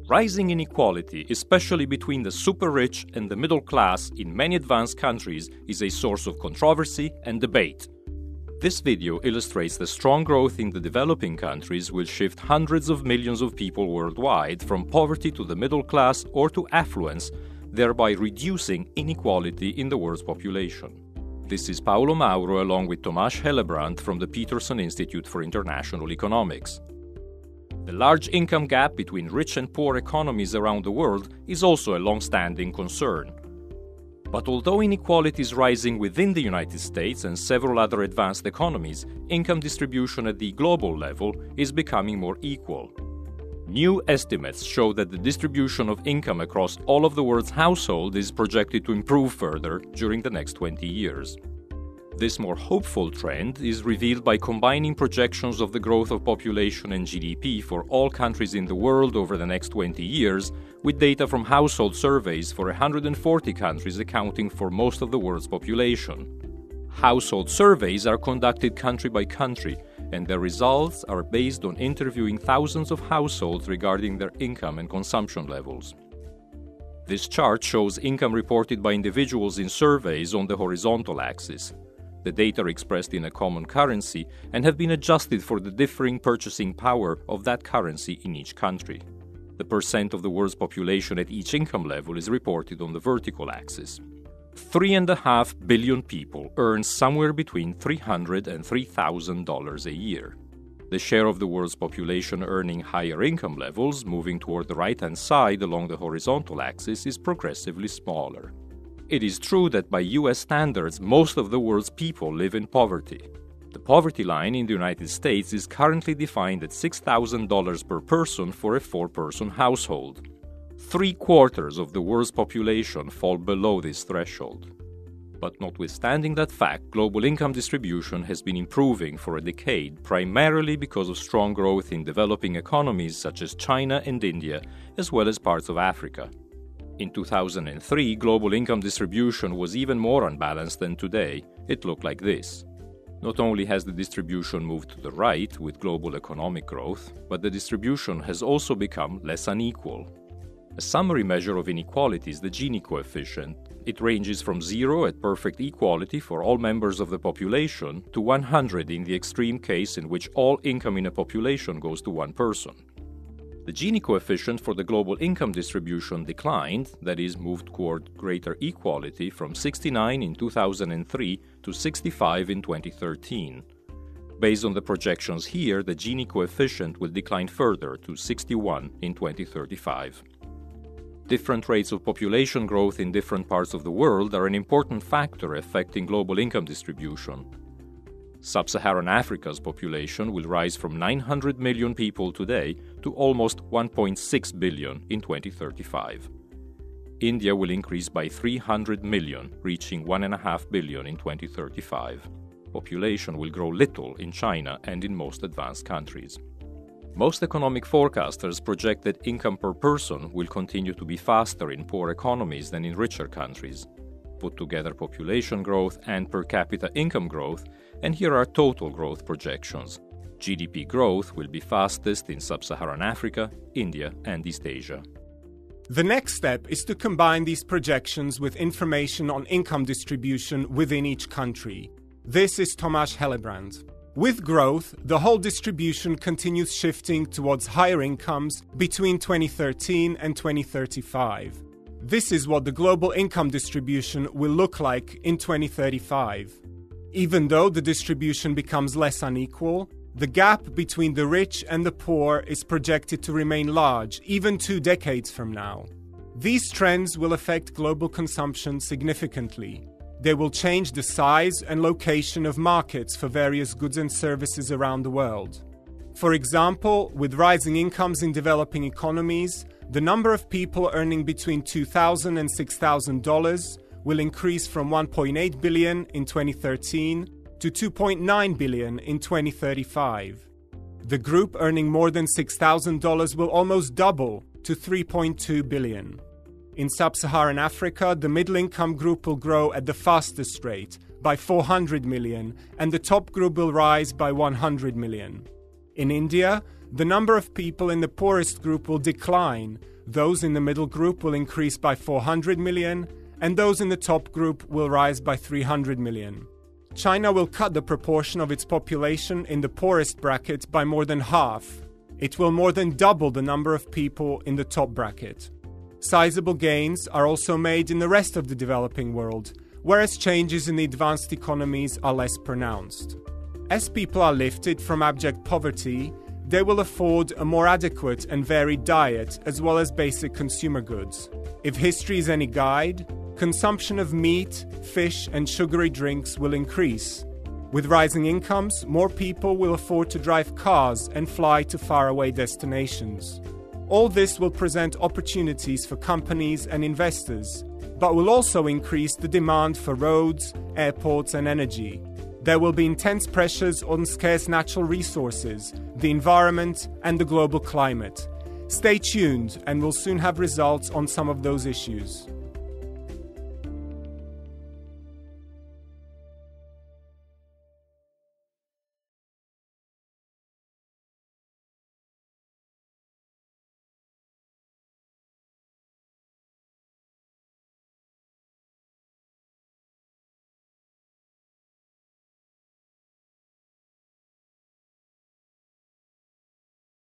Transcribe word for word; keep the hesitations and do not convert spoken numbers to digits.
Rising inequality, especially between the super-rich and the middle class in many advanced countries, is a source of controversy and debate. This video illustrates the strong growth in the developing countries will shift hundreds of millions of people worldwide from poverty to the middle class or to affluence, thereby reducing inequality in the world's population. This is Paolo Mauro along with Tomasz Hellebrandt from the Peterson Institute for International Economics. The large income gap between rich and poor economies around the world is also a long-standing concern. But although inequality is rising within the United States and several other advanced economies, income distribution at the global level is becoming more equal. New estimates show that the distribution of income across all of the world's households is projected to improve further during the next twenty years. This more hopeful trend is revealed by combining projections of the growth of population and G D P for all countries in the world over the next twenty years with data from household surveys for one hundred forty countries accounting for most of the world's population. Household surveys are conducted country by country, and their results are based on interviewing thousands of households regarding their income and consumption levels. This chart shows income reported by individuals in surveys on the horizontal axis. The data are expressed in a common currency and have been adjusted for the differing purchasing power of that currency in each country. The percent of the world's population at each income level is reported on the vertical axis. Three and a half billion people earn somewhere between three hundred dollars and three thousand dollars a year. The share of the world's population earning higher income levels, moving toward the right-hand side along the horizontal axis, is progressively smaller. It is true that by U S standards, most of the world's people live in poverty. The poverty line in the United States is currently defined at six thousand dollars per person for a four-person household. Three quarters of the world's population fall below this threshold. But notwithstanding that fact, global income distribution has been improving for a decade, primarily because of strong growth in developing economies such as China and India, as well as parts of Africa. In two thousand three, global income distribution was even more unbalanced than today. It looked like this. Not only has the distribution moved to the right with global economic growth, but the distribution has also become less unequal. A summary measure of inequality is the Gini Coefficient. It ranges from zero at perfect equality for all members of the population to one hundred in the extreme case in which all income in a population goes to one person. The Gini coefficient for the global income distribution declined, that is, moved toward greater equality, from sixty-nine in two thousand three to sixty-five in twenty thirteen. Based on the projections here, the Gini coefficient will decline further to sixty-one in twenty thirty-five. Different rates of population growth in different parts of the world are an important factor affecting global income distribution. Sub-Saharan Africa's population will rise from nine hundred million people today to almost one point six billion in twenty thirty-five. India will increase by three hundred million, reaching one point five billion in twenty thirty-five. Population will grow little in China and in most advanced countries. Most economic forecasters project that income per person will continue to be faster in poor economies than in richer countries. Put together population growth and per capita income growth, and here are total growth projections. G D P growth will be fastest in Sub-Saharan Africa, India, and East Asia. The next step is to combine these projections with information on income distribution within each country. This is Tomasz Hellebrandt. With growth, the whole distribution continues shifting towards higher incomes between twenty thirteen and twenty thirty-five. This is what the global income distribution will look like in twenty thirty-five. Even though the distribution becomes less unequal, the gap between the rich and the poor is projected to remain large, even two decades from now. These trends will affect global consumption significantly. They will change the size and location of markets for various goods and services around the world. For example, with rising incomes in developing economies, the number of people earning between two thousand dollars and six thousand dollars will increase from one point eight billion in twenty thirteen to two point nine billion in twenty thirty-five. The group earning more than six thousand dollars will almost double to three point two billion. In Sub-Saharan Africa, the middle-income group will grow at the fastest rate, by four hundred million, and the top group will rise by one hundred million. In India, the number of people in the poorest group will decline those in the middle group will increase by four hundred million, and those in the top group will rise by three hundred million. China will cut the proportion of its population in the poorest bracket by more than half. It will more than double the number of people in the top bracket. Sizable gains are also made in the rest of the developing world, whereas changes in the advanced economies are less pronounced. As people are lifted from abject poverty, they will afford a more adequate and varied diet as well as basic consumer goods. If history is any guide, consumption of meat, fish, and sugary drinks will increase. With rising incomes, more people will afford to drive cars and fly to faraway destinations. All this will present opportunities for companies and investors, but will also increase the demand for roads, airports, and energy. There will be intense pressures on scarce natural resources, the environment, and the global climate. Stay tuned, and we'll soon have results on some of those issues.